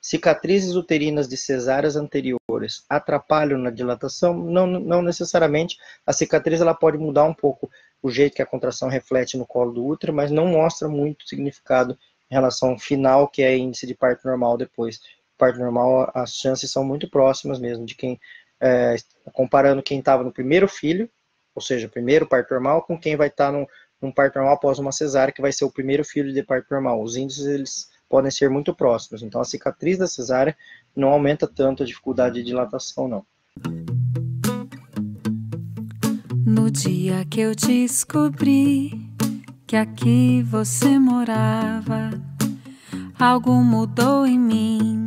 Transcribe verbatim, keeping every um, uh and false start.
Cicatrizes uterinas de cesáreas anteriores atrapalham na dilatação? Não, não necessariamente. A cicatriz ela pode mudar um pouco o jeito que a contração reflete no colo do útero, mas não mostra muito significado em relação ao final, que é índice de parto normal depois. Parto normal, as chances são muito próximas mesmo de quem, é, comparando quem estava no primeiro filho, ou seja, primeiro parto normal, com quem vai estar num, num parto normal após uma cesárea, que vai ser o primeiro filho de parto normal. Os índices, eles podem ser muito próximos. Então, a cicatriz da cesárea não aumenta tanto a dificuldade de dilatação, não. No dia que eu descobri que aqui você morava, algo mudou em mim.